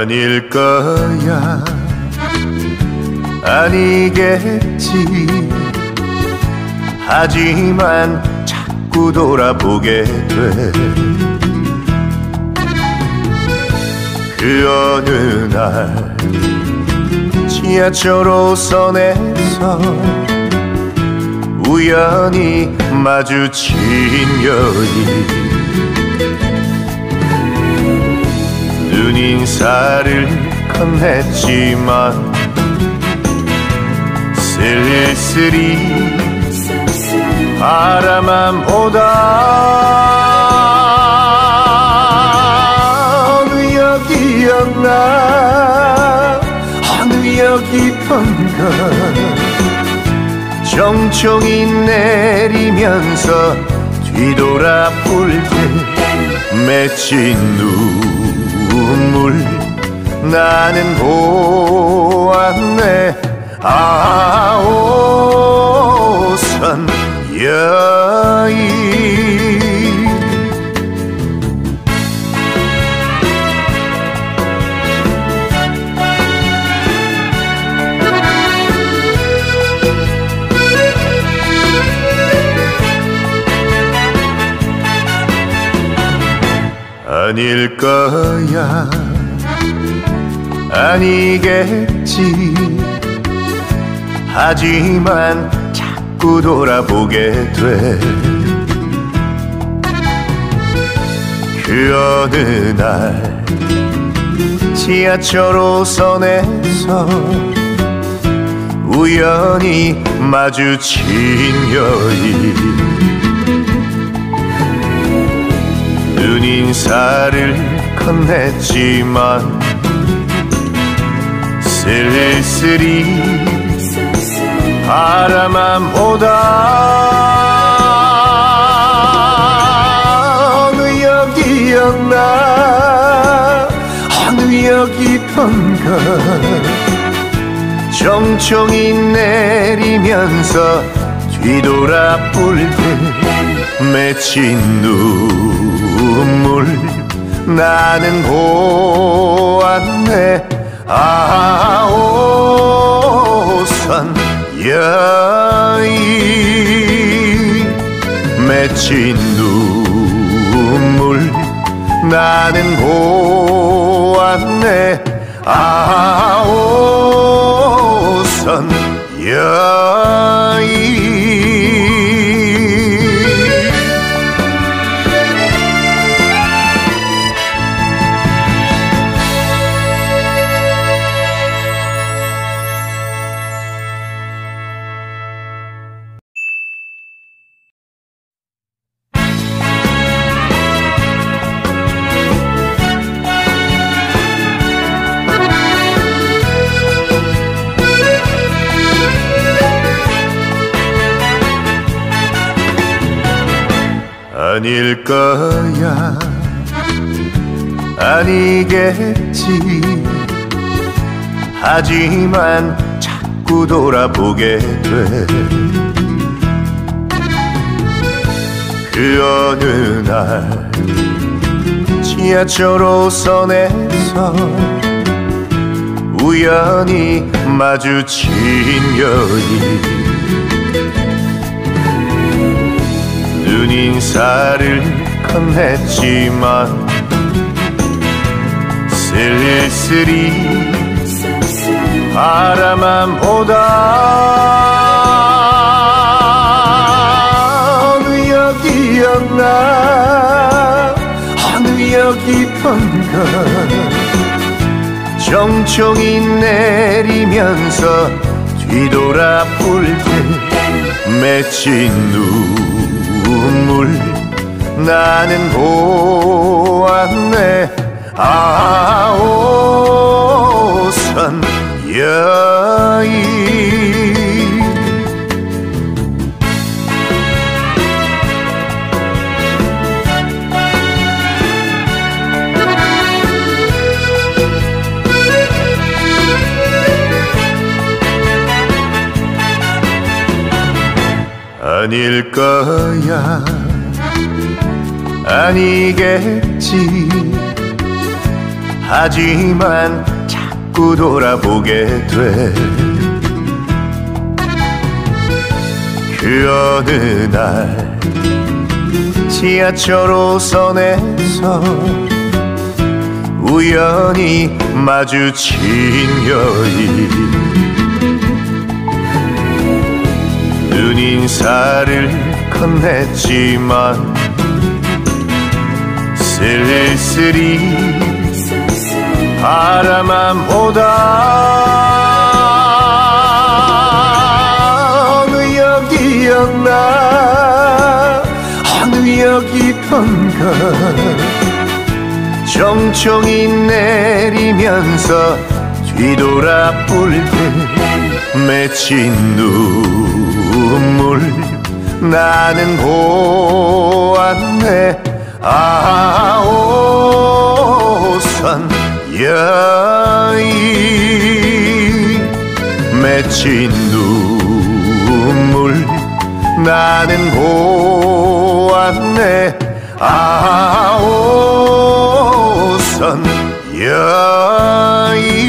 아닐 거야, 아니겠지. 하지만 자꾸 돌아보게 돼. 그 어느 날 지하철 5선에서 우연히 마주친 여인, 눈인사를 건넸지만 쓸쓸히 바라만 보다. 어느 역이었나, 어느 역이던가. 정청이 내리면서 뒤돌아볼 때 맺힌 눈물 나는 보았네. 아, 오선 여인. 아닐 거야, 아니겠지. 하지만 자꾸 돌아보게 돼. 그 어느 날 지하철 5선에서 우연히 마주친 여인, 눈인사를 건넸지만 쓸쓸히 바라만 보다. 어느 역이었나, 어느 역이던가. 정청이 내리면서 뒤돌아볼 때 맺힌 눈물 나는 보았네. 아, 오선 여인. 맺힌 눈물 나는 보았네. 아, 오선 여인. 아닐 거야, 아니겠지. 하지만 자꾸 돌아보게 돼. 그 어느 날 지하철 5선에서 우연히 마주친 여인, 눈인사를 건넸지만 쓸쓸히 바라만 보다. 어느 역이었나, 어느 역이던가. 정청이 내리면서 뒤돌아볼 때 맺힌 눈물 나는 보았네. 아, 오선 여인. 아닐 거야, 아니겠지. 하지만 자꾸 돌아보게 돼. 그 어느 날 지하철 5선에서 우연히 마주친 여인, 눈인사를 건넸지만 쓸쓸히 바라만 보다 어느 역이었나 어느 역이던가 정청이 내리면서 뒤돌아볼 때 맺힌 눈물 나는 보았네. 오선 여인 맺힌 눈물 나는 보았네. 오선 여인.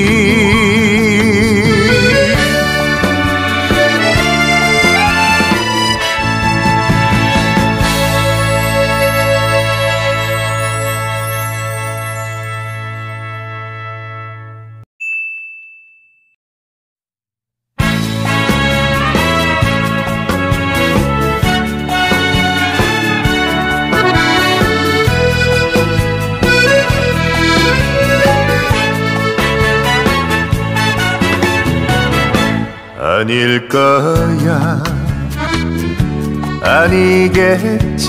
아닐 거야 아니겠지.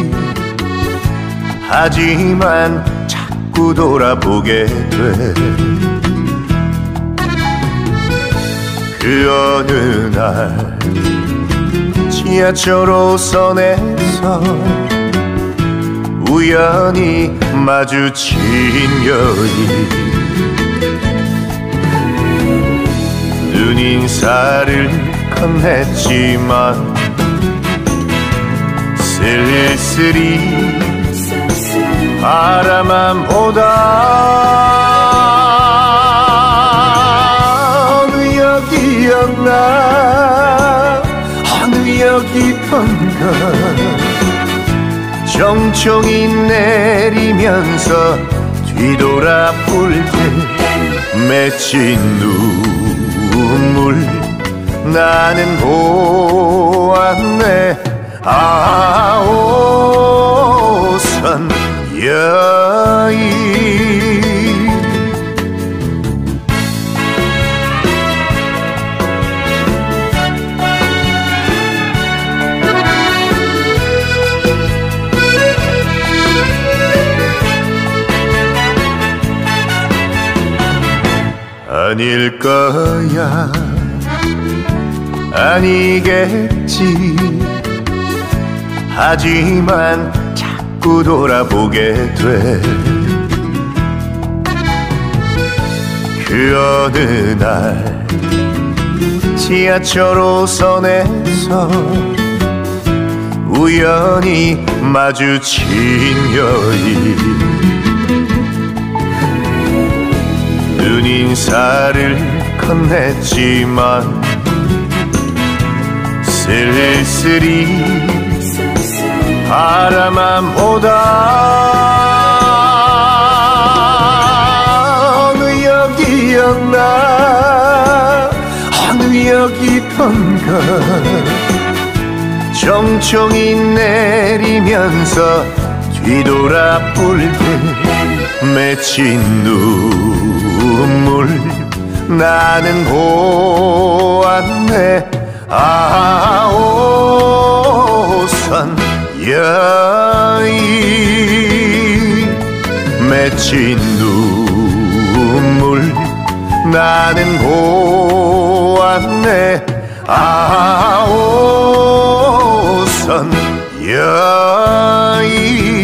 하지만 자꾸 돌아보게 돼. 그 어느 날 지하철 5선에서 우연히 마주친 여인, 눈인사를 건넸지만 쓸쓸히 바라만 보다 어느 역이었나 어느 역이던가 정청이 내리면서 뒤돌아볼 때 맺힌 눈물 나는 보았네. 오선 여인 아닐 거야 아니겠지. 하지만 자꾸 돌아보게 돼. 그 어느 날 지하철 5선에서 우연히 마주친 여인, 눈인사를 건넸지만 쓸쓸히 바라만 보다 어느 역이었나 어느 역이던가 정청이 내리면서 뒤돌아볼 때 맺힌 눈물 나는 보았네. 오선 여인 맺힌 눈물 나는 보았네. 오선 여인.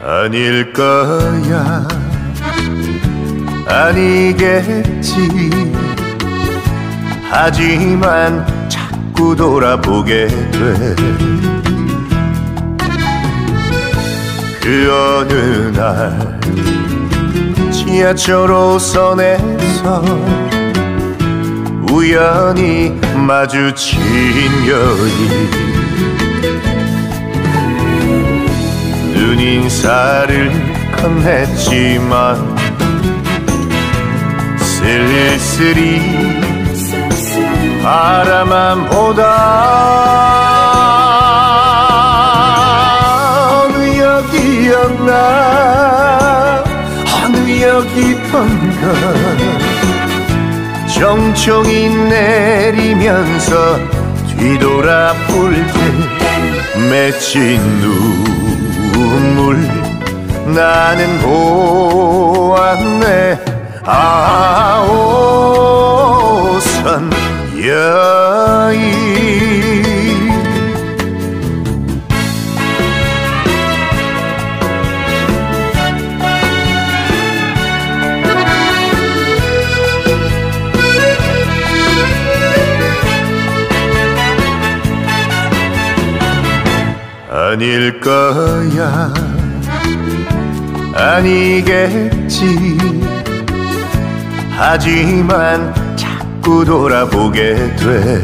아닐 거야 아니겠지 하지만 자꾸 돌아보게 돼 그 어느 날 지하철 5선에서 우연히 마주친 여인 눈인사를 건넸지만 쓸쓸히 바라만 보다 어느 역이었나 어느 역이던가 정청이 내리면서 뒤돌아볼 때 맺힌 눈물 나는 보았네 아 오선 여인 아닐 거야 아니겠지 하지만 자꾸 돌아보게 돼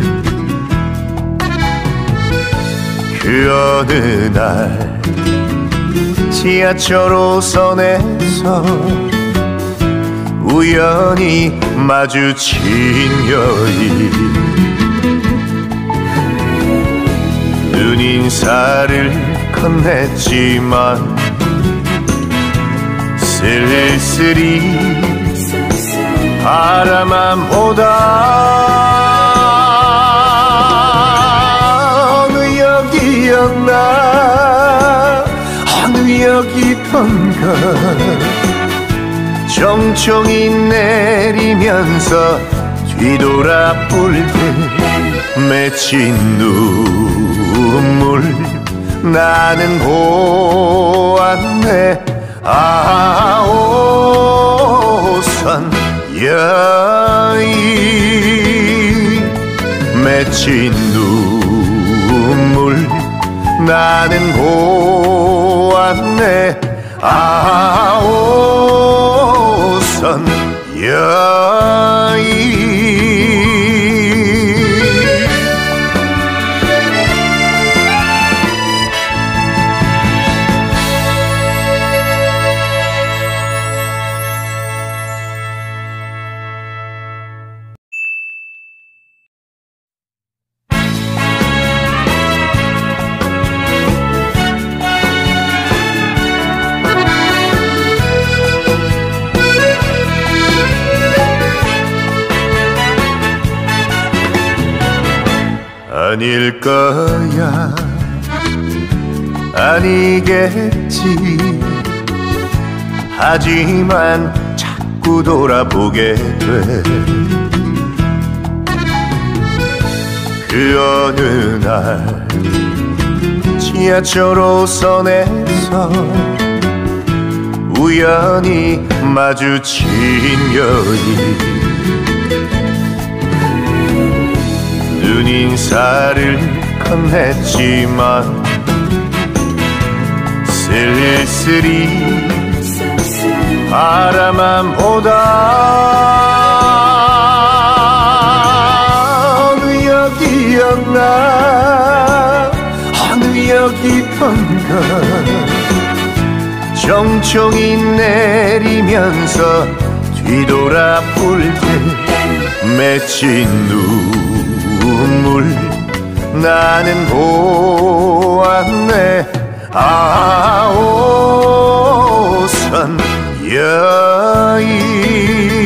그 어느 날 지하철 5선에서 우연히 마주친 여인 눈인사를 건넸지만 쓸쓸히 바라만 보다 어느 역이었나 어느 역이던가 정청이 내리면서 뒤돌아볼 때 맺힌 눈물 나는 보았네 아 오선 여인 맺힌 눈물 나는 보았네 아 오선 여인 아닐 거야 아니겠지 하지만 자꾸 돌아보게 돼 그 어느 날 지하철 5선에서 우연히 마주친 여인 눈인사를 건넸지만 쓸쓸히 바라만 보다 어느 역이었나 어느 역이던가 정청이 내리면서 뒤돌아볼 때 맺힌 눈물 나는 보았네 아 오선 여인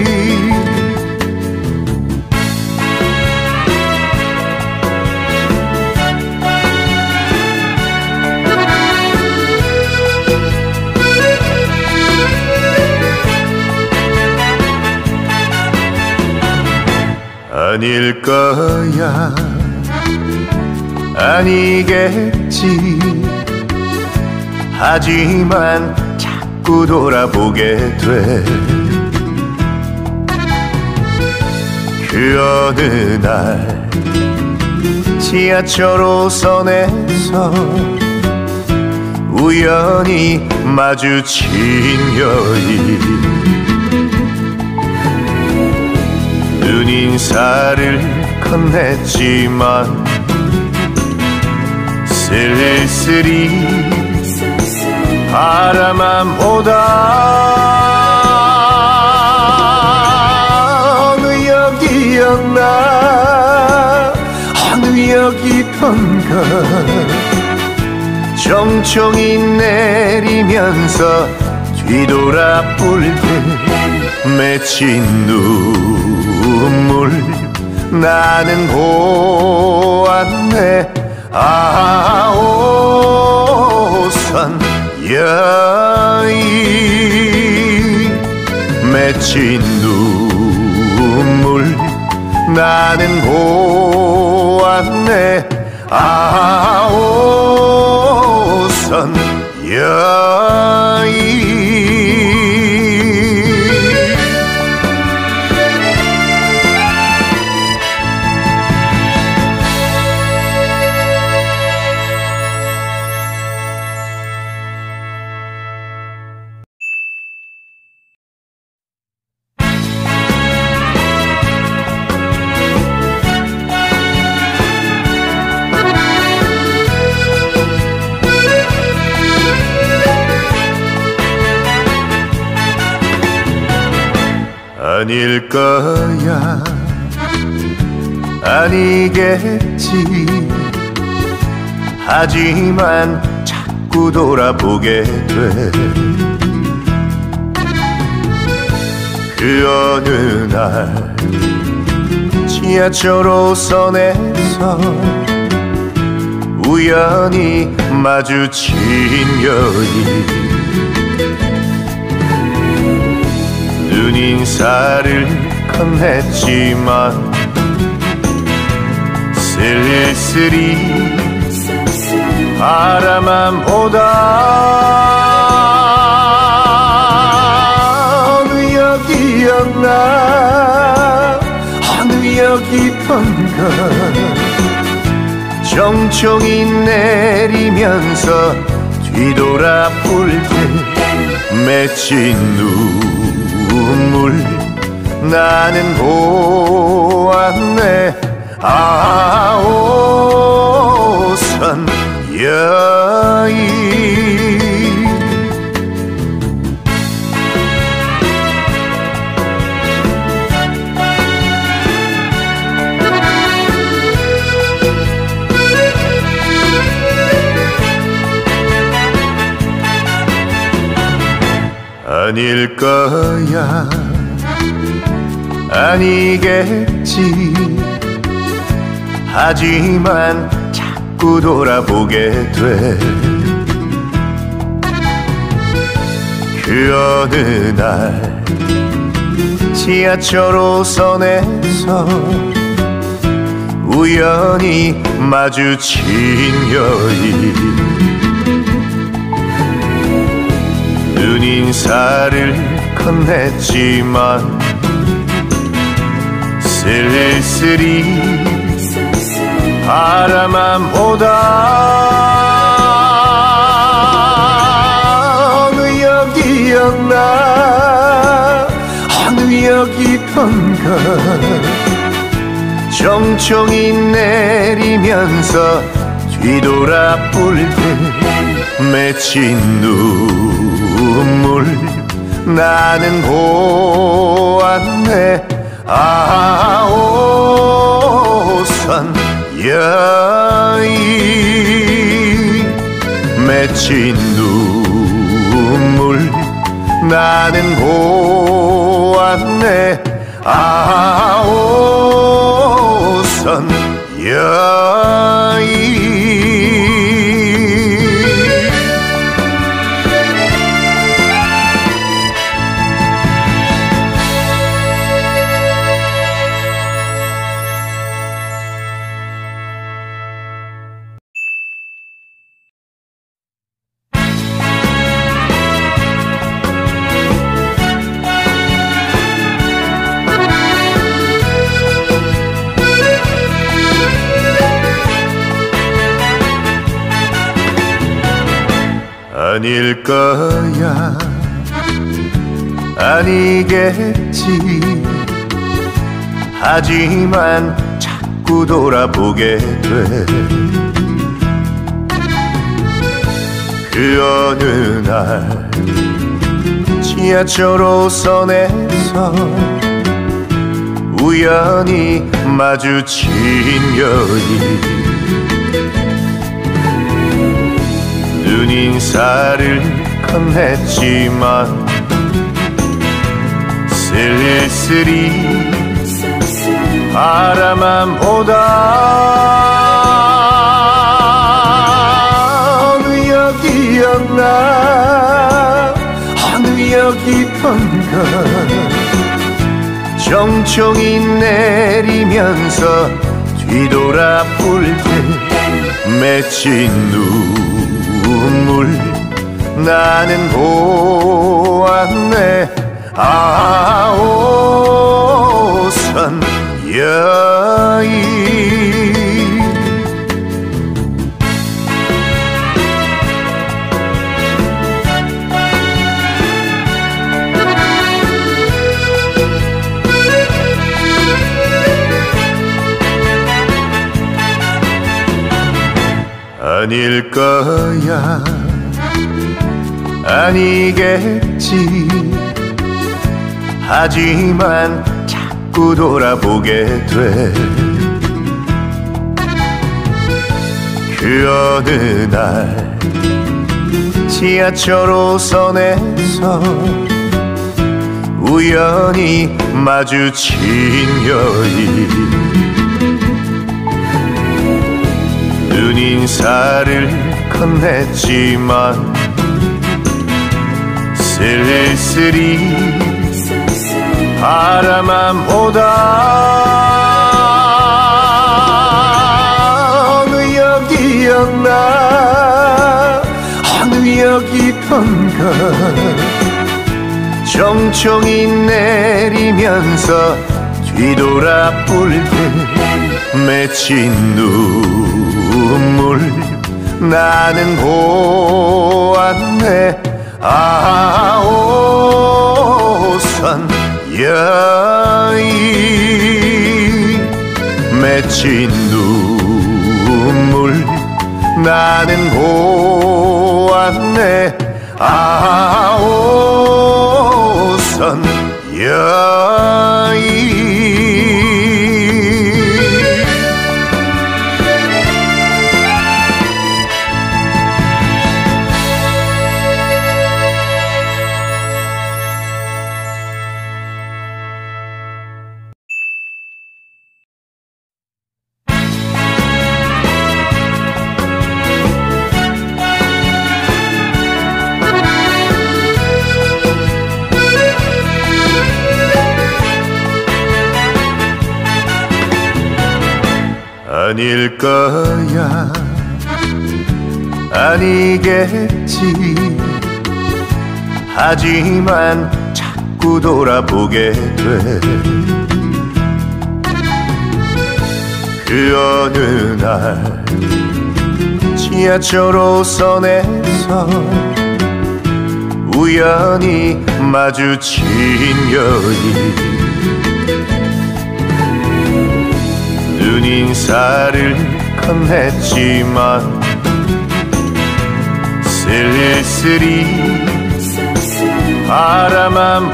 아닐 거야 아니겠지 하지만 자꾸 돌아보게 돼. 그 어느 날 지하철 5선에서 우연히 마주친 여인, 눈인사를 건넸지만 쓸쓸히 바라만 보다. 어느 역이었나 어느 역이던가 정청이 내리면서 뒤돌아볼 때 맺힌 눈물 나는 보았네. 아, 오선 여인 맺힌 눈물 나는 보았네. 아, 오선 여인. 아닐 거야 아니겠지. 하지만 자꾸 돌아보게 돼. 그 어느 날 지하철 5선에서 우연히 마주친 여인, 눈인사를 건넸지만 쓸쓸히 바라만 보다. 어느 역이었나 어느 역이던가 정청이 내리면서 뒤돌아볼 때 맺힌 눈물 나는 보았네. 아, 오선 여인. 아닐 거야 아니겠지. 하지만 자꾸 돌아보게 돼. 그 어느 날 지하철 5선에서 우연히 마주친 여인, 눈인사를 건넸지만 쓸쓸히 바라만 보다. 어느 역이었나 어느 역이던가 정청이 내리면서 뒤돌아볼 때 맺힌 눈물 나는 보았네. 아, 오선 여인 맺힌 눈물 나는 보았네. 아, 오선 여인. 아닐 거야. 아니겠지. 하지만 자꾸 돌아보게 돼. 그 어느 날 지하철 5선에서 우연히 마주친 여인. 눈인사를 건넸지만 쓸쓸히 바라만 보다. 어느 역이었나 어느 역이던가 정청이 내리면서 뒤돌아볼 때 맺힌 눈물 나는 보았네. 아, 오선 여인. 아닐 거야. 아니겠지. 하지만 자꾸 돌아보게 돼. 그 어느 날 지하철 5선에서 우연히 마주친 여인. 눈인사를 건넸지만 쓸쓸히 바라만 보다. 어느 역이었나 어느 역이던가 정청이 내리면서 뒤돌아볼 때 맺힌 눈물 나는 보았네. 아, 오선 여인. 맺힌 눈물 나는 보았네. 아, 오선 여인. 아닐 거야. 아니겠지. 하지만 자꾸 돌아보게 돼. 그 어느 날 지하철 5선에서 우연히 마주친 여인. 눈인사를 건넸지만 쓸쓸히 바라만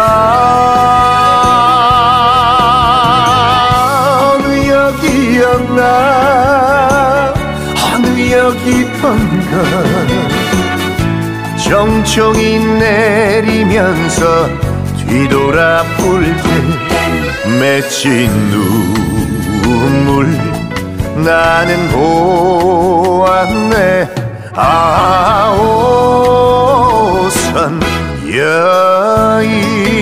보다. 어느 역이었나 어느 역이던가 정청이 내리면서 뒤돌아볼 때 맺힌 눈물 나는 보았네. 아, 오선 여인.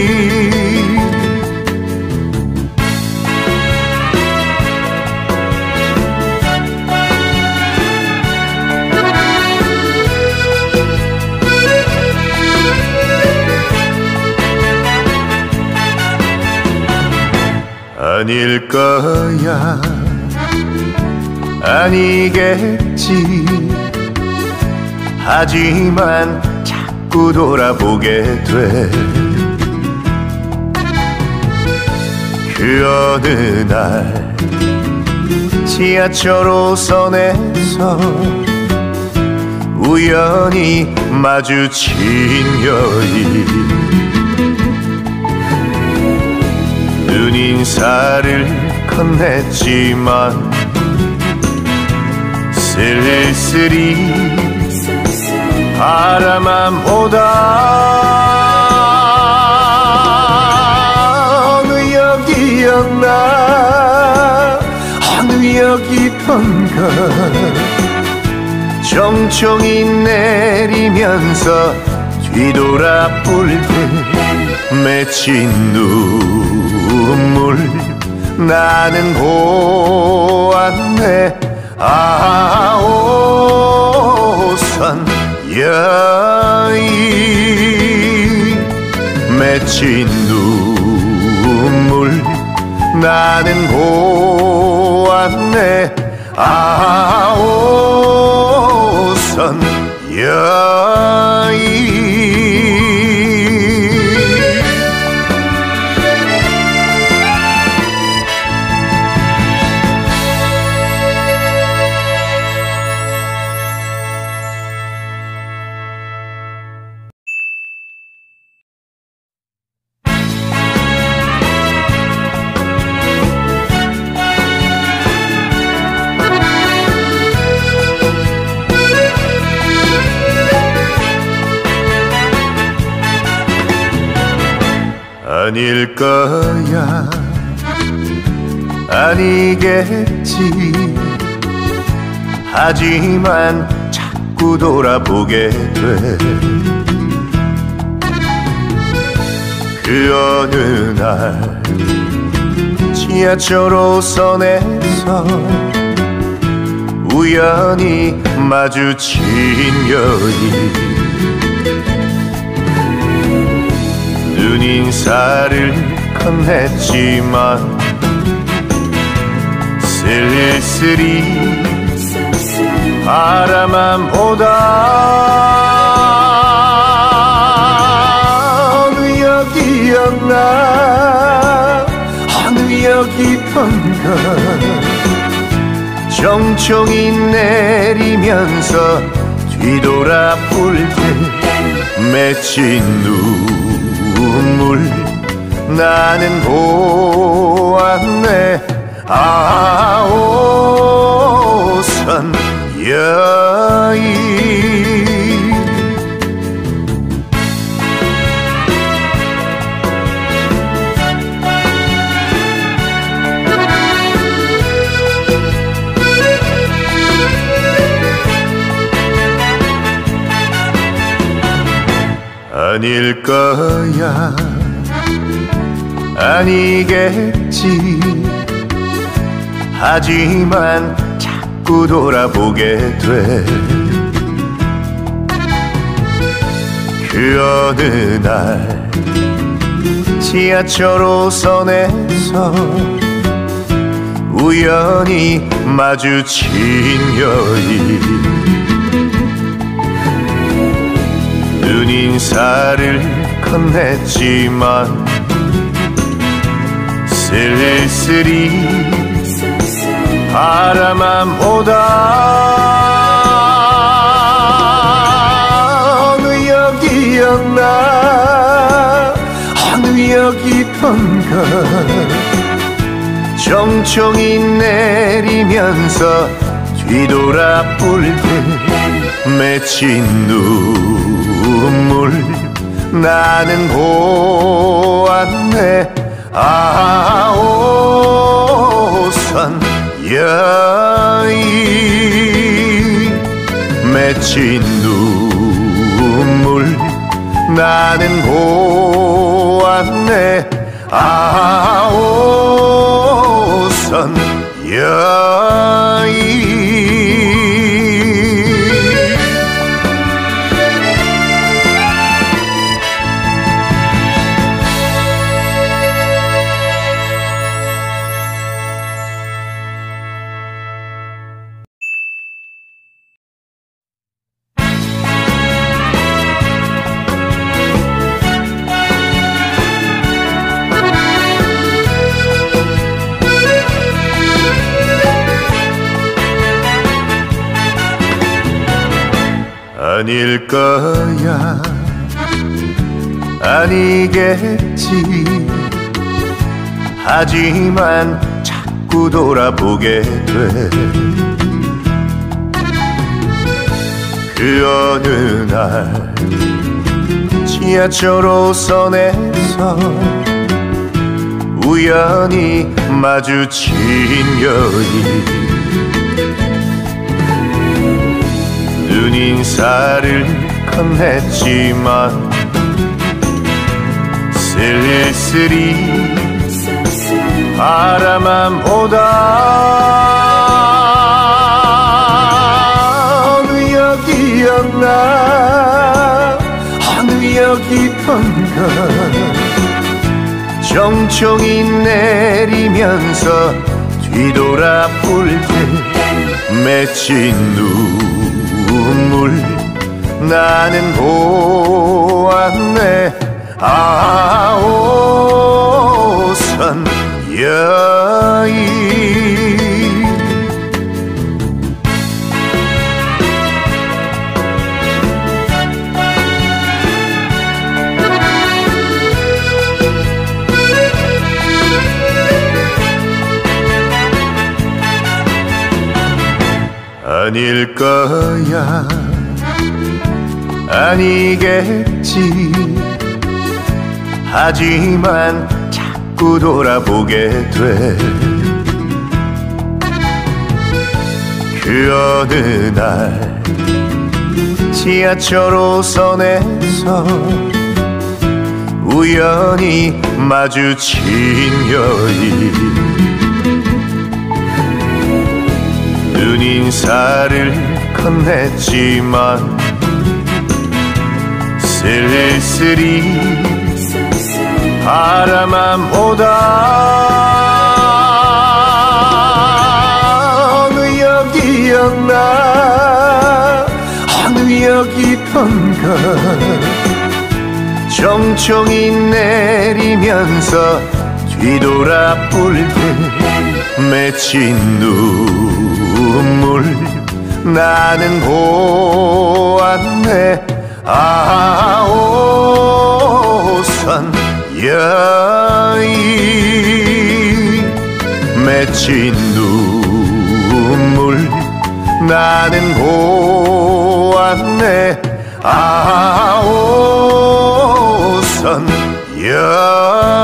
아닐 거야. 아니겠지. 하지만 자꾸 돌아보게 돼. 그 어느 날 지하철 5선에서 우연히 마주친 여인, 눈인사를 건넸지만 쓸쓸히 바라만 보다. 어느 역이었나 어느 역이던가 정청이 내리면서 뒤돌아볼 때 맺힌 눈물 나는 보았네. 아, 오선 여인 맺힌 눈물 나는 보았네. 아, 오선 여인. 아닐 거야 아니겠지. 하지만 자꾸 돌아보게 돼. 그 어느 날 지하철 5선에서 우연히 마주친 여인, 눈인사를 건넸지만 쓸쓸히 바라만 보다. 어느 역이었나 어느 역이던가 정청이 내리면서 뒤돌아볼 때 맺힌 눈물 나는 보았네. 아, 오선 여인. 아닐 거야 아니겠지. 하지만 자꾸 돌아보게 돼. 그 어느 날 지하철 5선에서 우연히 마주친 여인, 눈인사를 건넸지만 쓸쓸히 바라만 보다. 어느 역이었나 어느 역이던가 정청이 내리면서 뒤돌아볼 때 맺힌 눈물 나는 보았네. 아, 오선 여인 맺힌 눈물 나는 보았네. 아, 오선 여인. 아닐 거야 아니겠지 하지만 자꾸 돌아보게 돼 그 어느 날 지하철 5선에서 우연히 마주친 여인 눈인사를 건넸지만 쓸쓸히 바라만 보다 어느 역이었나 어느 역이던가 정청이 내리면서 뒤돌아볼 때 맺힌 눈물 나는 보았네 아 5선 여인 아닐 거야 아니겠지 하지만 자꾸 돌아보게 돼 그 어느 날 지하철 5선에서 우연히 마주친 여인 눈인사를 건넸지만 쓸쓸히 바라만 보다 어느 역이었나 어느 역이던가 정청이 내리면서 뒤돌아볼 때 맺힌 눈물 나는 보았네 아 5선 여인 맺힌 눈물 나는 보았네 아 5선 여인